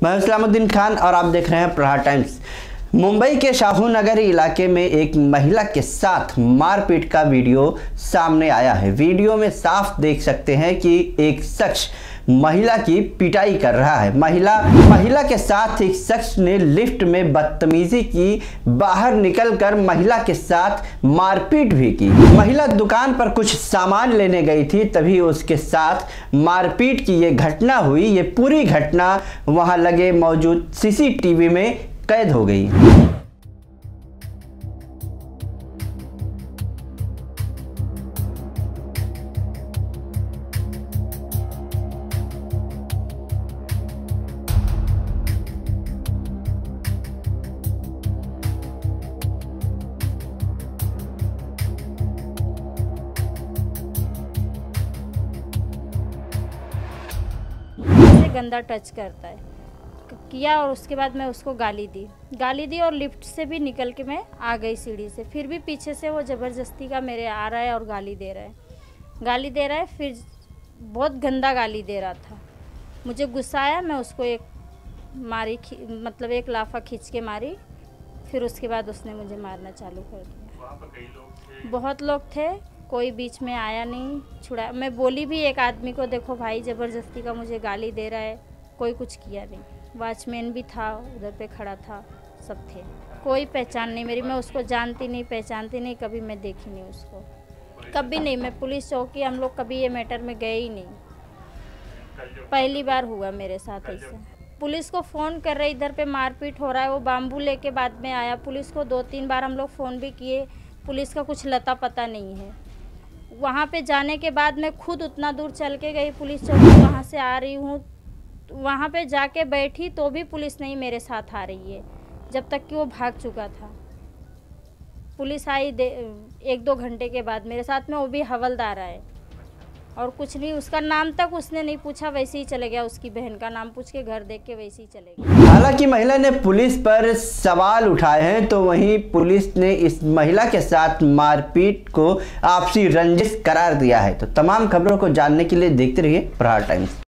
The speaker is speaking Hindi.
मैं इस्लामुद्दीन खान और आप देख रहे हैं प्रहार टाइम्स। मुंबई के शाहू नगर इलाके में एक महिला के साथ मारपीट का वीडियो सामने आया है। वीडियो में साफ देख सकते हैं कि एक शख्स महिला की पिटाई कर रहा है। महिला के साथ एक शख्स ने लिफ्ट में बदतमीजी की, बाहर निकलकर महिला के साथ मारपीट भी की। महिला दुकान पर कुछ सामान लेने गई थी, तभी उसके साथ मारपीट की ये घटना हुई। ये पूरी घटना वहां लगे मौजूद सीसीटीवी में कैद हो गई। गंदा टच करता है किया और उसके बाद मैं उसको गाली दी और लिफ्ट से भी निकल के मैं आ गई सीढ़ी से। फिर भी पीछे से वो ज़बरदस्ती का मेरे आ रहा है और गाली दे रहा है। फिर बहुत गंदा गाली दे रहा था। मुझे गुस्सा आया, मैं उसको एक लाफा खींच के मारी। फिर उसके बाद उसने मुझे मारना चालू कर दिया। वहाँ पर कई लोग थे? बहुत लोग थे, कोई बीच में आया नहीं, छुड़ा। मैं बोली भी एक आदमी को, देखो भाई ज़बरदस्ती का मुझे गाली दे रहा है, कोई कुछ किया नहीं। वॉचमैन भी था उधर पे खड़ा था, सब थे। कोई पहचान नहीं मेरी, मैं उसको जानती नहीं, पहचानती नहीं, कभी मैं देखी नहीं उसको, कभी नहीं। मैं पुलिस चौकी, हम लोग कभी ये मैटर में गए ही नहीं, पहली बार हुआ मेरे साथ ऐसे। पुलिस को फ़ोन कर रहे, इधर पे मारपीट हो रहा है। वो बाम्बू लेके बाद में आया। पुलिस को 2-3 बार हम लोग फ़ोन भी किए, पुलिस का कुछ लता पता नहीं है। वहाँ पे जाने के बाद मैं खुद उतना दूर चल के गई पुलिस चौकी, वहाँ से आ रही हूँ, वहाँ पे जाके बैठी तो भी पुलिस नहीं मेरे साथ आ रही है, जब तक कि वो भाग चुका था। पुलिस आई 1-2 घंटे के बाद मेरे साथ में, वो भी हवलदार आए और कुछ नहीं, उसका नाम तक उसने नहीं पूछा, वैसे ही चले गया। उसकी बहन का नाम पूछ के घर देख के वैसे ही चले गया। हालांकि महिला ने पुलिस पर सवाल उठाए हैं, तो वहीं पुलिस ने इस महिला के साथ मारपीट को आपसी रंजिश करार दिया है। तो तमाम खबरों को जानने के लिए देखते रहिए प्रहार टाइम्स।